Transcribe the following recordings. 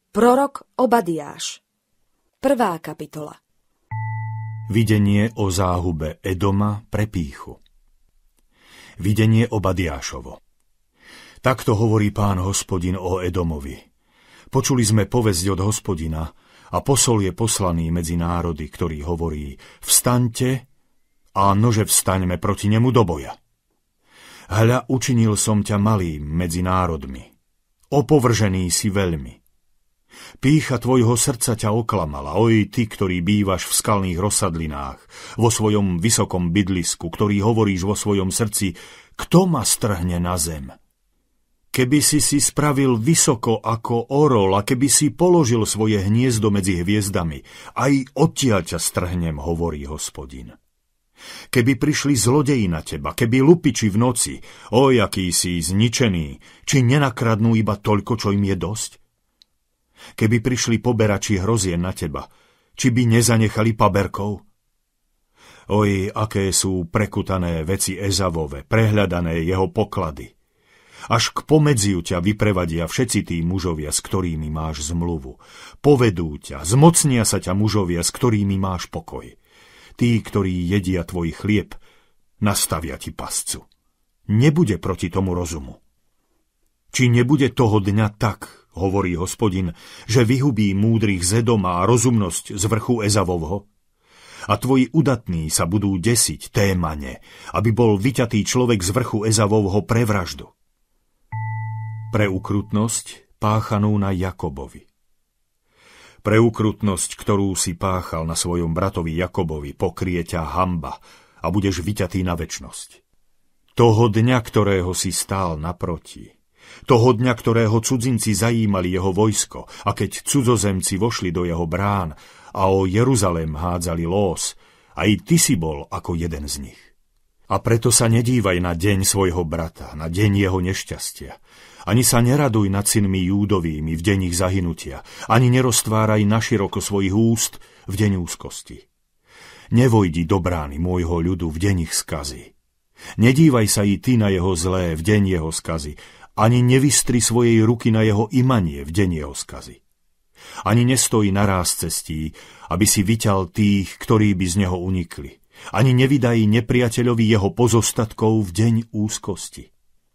Prorok Obadiáš. 1. kapitola. Videnie o záhube Edoma pre pýchu. Videnie Obadiášovo. Takto hovorí Pán Hospodin o Edomovi. Počuli sme povesť od Hospodina a posol je poslaný medzi národy, ktorý hovorí: Vstaňte a nože vstaňme proti nemu do boja. Hľa, učinil som ťa malým medzi národmi. Opovržený si veľmi. Pýcha tvojho srdca ťa oklamala, oj ty, ktorý bývaš v skalných rozsadlinách, vo svojom vysokom bydlisku, ktorý hovoríš vo svojom srdci: kto ma strhne na zem? Keby si spravil vysoko ako orol a keby si položil svoje hniezdo medzi hviezdami, aj odtiaľ ťa strhnem, hovorí Hospodin. Keby prišli zlodeji na teba, keby lupiči v noci, oj, aký si zničený, či nenakradnú iba toľko, čo im je dosť? Keby prišli poberači hrozien na teba, či by nezanechali paberkov? Oj, aké sú prekutané veci Ezavove, prehľadané jeho poklady. Až k pomedziu ťa vyprevadia všetci tí mužovia, s ktorými máš zmluvu. Povedú ťa, zmocnia sa ťa mužovia, s ktorými máš pokoj. Tí, ktorí jedia tvoj chlieb, nastavia ti pascu. Nebude proti tomu rozumu. Či nebude toho dňa tak, hovorí Hospodin, že vyhubí múdrych z Edoma a rozumnosť z vrchu Ezavovho? A tvoji udatní sa budú desiť Témane, aby bol vyťatý človek z vrchu Ezavovho pre vraždu. Pre ukrutnosť páchanú na Jakobovi. Pre ukrutnosť, ktorú si páchal na svojom bratovi Jakobovi, pokrie ťa hanba a budeš vyťatý na večnosť. Toho dňa, ktorého si stál naproti, toho dňa, ktorého cudzinci zajímali jeho vojsko, a keď cudzozemci vošli do jeho brán a o Jeruzalém hádzali lós, aj ty si bol ako jeden z nich. A preto sa nedívaj na deň svojho brata, na deň jeho nešťastia. Ani sa neraduj nad synmi Júdovými v deň ich zahynutia, ani neroztváraj naširoko svojich úst v deň úzkosti. Nevojdi do brány môjho ľudu v deň ich skazy. Nedívaj sa i ty na jeho zlé v deň jeho skazy, ani nevystri svojej ruky na jeho imanie v deň jeho skazy. Ani nestojí naráz cestí, aby si vyťal tých, ktorí by z neho unikli. Ani nevydaj nepriateľovi jeho pozostatkov v deň úzkosti.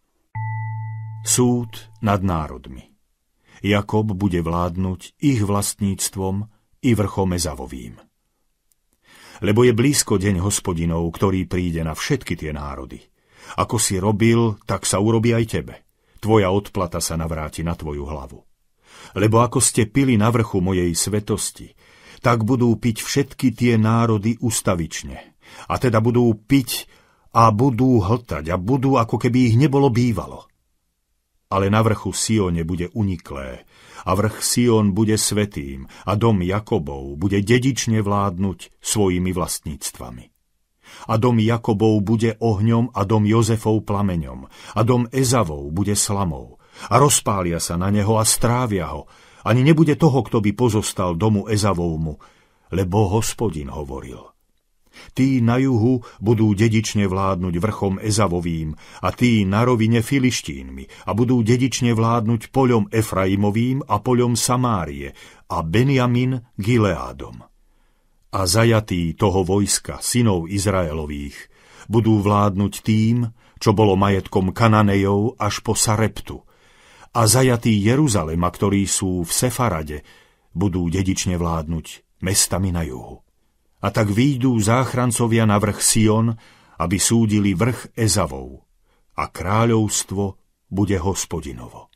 Súd nad národmi. Jakob bude vládnuť ich vlastníctvom i vrchom Ezavovým. Lebo je blízko deň Hospodinov, ktorý príde na všetky tie národy. Ako si robil, tak sa urobí aj tebe. Tvoja odplata sa navráti na tvoju hlavu. Lebo ako ste pili na vrchu mojej svetosti, tak budú piť všetky tie národy ustavične. A teda budú piť a budú hltať a budú, ako keby ich nebolo bývalo. Ale na vrchu Sione bude uniklé a vrch Sion bude svätým a dom Jakobov bude dedične vládnuť svojimi vlastníctvami. A dom Jakobov bude ohňom a dom Jozefov plameňom a dom Ezavov bude slamou a rozpália sa na neho a strávia ho. Ani nebude toho, kto by pozostal domu Ezavovmu, lebo Hospodin hovoril. Tí na juhu budú dedične vládnuť vrchom Ezavovým a tí na rovine Filištínmi a budú dedične vládnuť poľom Efraimovým a poľom Samárie a Benjamin Gileádom. A zajatí toho vojska, synov Izraelových, budú vládnuť tým, čo bolo majetkom Kananejov až po Sareptu. A zajatí Jeruzalema, ktorí sú v Sefarade, budú dedične vládnuť mestami na juhu. A tak výjdú záchrancovia na vrch Sion, aby súdili vrch Ezavov, a kráľovstvo bude Hospodinovo.